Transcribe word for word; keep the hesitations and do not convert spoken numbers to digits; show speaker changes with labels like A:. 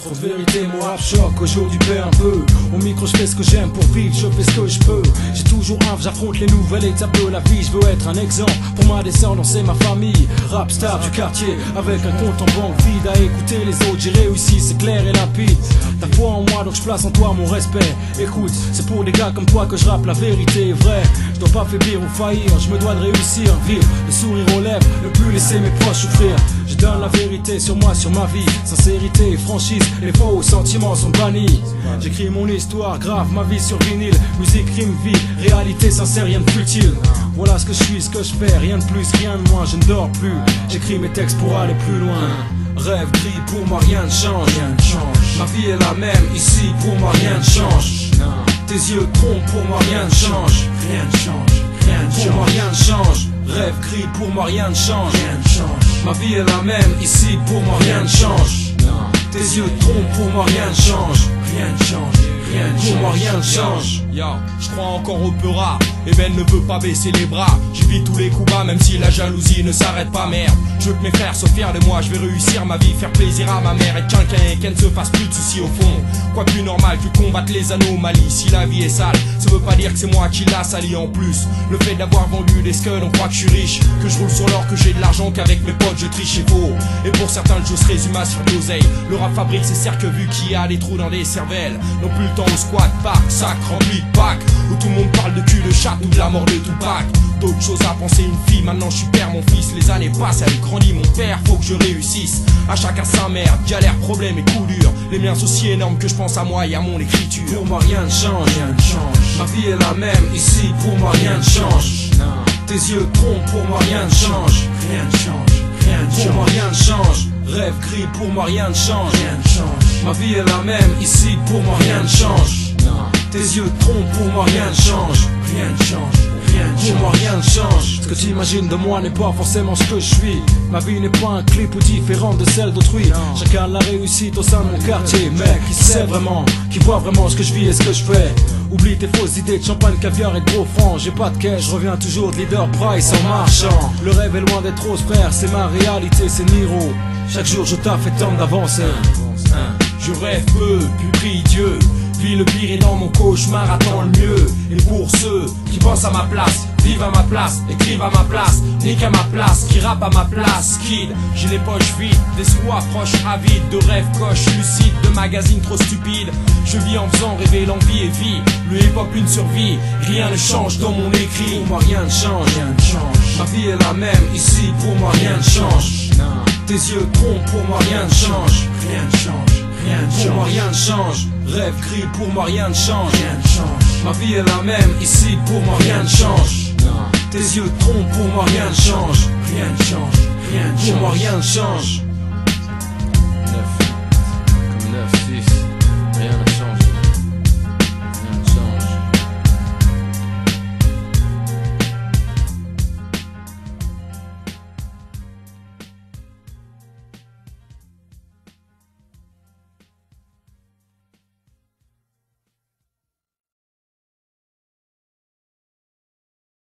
A: Trop de vérité, mon rap choc, aujourd'hui paie un peu. Au micro je fais ce que j'aime pour vivre, je fais ce que je peux. J'ai toujours un, j'affronte les nouvelles étapes de la vie. Je veux être un exemple pour ma descendance et ma famille. Rap star du quartier, avec un compte en banque vide. À écouter les autres, j'ai réussi, c'est clair et limpide. T'as foi en moi, donc je place en toi mon respect. Écoute, c'est pour des gars comme toi que je rappe, la vérité est vraie. Je dois pas faiblir ou faillir, je me dois de réussir. Vivre, le sourire aux lèvres, ne plus laisser mes proches souffrir. Je donne la vérité sur moi, sur ma vie. Sincérité et franchise, les faux sentiments sont bannis. J'écris mon histoire, grave ma vie sur vinyle. Musique, rime, vie, réalité sincère, rien de futile. Voilà ce que je suis, ce que je fais, rien de plus, rien de moins. Je ne dors plus, j'écris mes textes pour aller plus loin. Rêve gris, pour moi rien ne change. Ma vie est la même, ici pour moi rien ne change. Tes yeux trompent, pour moi rien ne change. Rien ne change, rien ne change. Pour moi rien ne change. Rêve gris, pour moi rien ne change. Ma vie est la même, ici pour moi rien ne change. Tes yeux trompent, pour moi rien ne change. Rien ne change, rien ne change. Pour moi rien ne change.
B: Yo, je crois encore au peu rare. Et Ben ne veut pas baisser les bras. J'évite tous les coups bas, même si la jalousie ne s'arrête pas, merde. Je veux que mes frères soient fiers de moi. Je vais réussir ma vie, faire plaisir à ma mère. Être quelqu'un et qu'elle ne se fasse plus de soucis au fond. Quoi plus normal que combattre les anomalies. Si la vie est sale, ça veut pas dire que c'est moi qui l'a sali en plus. Le fait d'avoir vendu des scuds, on croit que je suis riche, que je roule sur l'or, que j'ai de l'argent, qu'avec mes potes je triche et faux. Et pour certains le jeu se résume à sur l'oseille. Le rap fabrique ses cercles vu qu'il y a des trous dans des cervelles. Non plus le temps au squat, parc, sac rempli de packs. Où tout le monde parle de cul de chat ou de la mort de Tupac. D'autres choses à penser, une fille, maintenant je suis père, mon fils. Les années passent, elle grandit, mon père, faut que je réussisse. À chacun sa merde, galère, problème et coups durs. Les miens sont si énormes que je pense à moi et à mon écriture.
A: Pour moi rien ne change, rien ne change. Ma vie est la même, ici pour moi rien ne change. Tes yeux trompent, pour moi rien ne change. Rien ne change, rien ne change. Pour moi rien ne change. Rêve gris, pour moi rien ne change. Rien ne change. Ma vie est la même, ici pour moi rien ne change. Tes yeux trompent, pour moi rien ne change. Rien ne change. Pour moi rien ne change. Ce que tu imagines de moi n'est pas forcément ce que je suis. Ma vie n'est pas un clip ou différente de celle d'autrui. Chacun a la réussite au sein de mon quartier. Mec qui sait vraiment, qui voit vraiment ce que je vis et ce que je fais. Oublie tes fausses idées de champagne, caviar et de gros francs. J'ai pas de cash, je reviens toujours de leader price en marchant. Le rêve est loin d'être rose frère, c'est ma réalité, c'est Niro. Chaque jour je taffe et tente d'avancer.
B: Je rêve peu, puis prie Dieu. Vis le pire et dans mon cauchemar attends le mieux. Et pour ceux qui pensent à ma place, vivent à ma place, écrivent à ma place, niquent à ma place, qui rappent à ma place, kid. J'ai les poches vides, d'espoir proche avide, de rêves coches lucides, de magazines trop stupides. Je vis en faisant rêver l'envie et vie. Le hip-hop une survie, rien ne change dans mon écrit.
A: Pour moi rien ne change, rien ne change. Ma vie est la même, ici pour moi rien ne change. Tes yeux trompent, pour moi rien ne change. Rien ne change. Pour moi rien ne change. Rêve gris, pour moi rien ne change. Rien ne change. Ma vie est la même, ici pour moi rien ne change. Tes yeux trompent, pour moi rien ne change. Rien ne change. Rien ne change. Pour moi rien ne change.